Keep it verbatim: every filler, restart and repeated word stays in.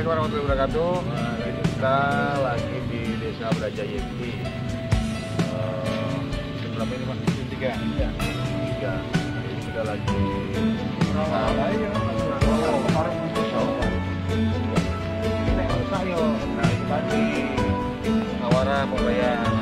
warahmatullahi wabarakatuh. Kita lagi di Desa Brajaya ini. Uh, berapa ini mas? Tiga. Tiga. Tiga. Jadi kita lagi. Nah ini tadi Awara Pembayan.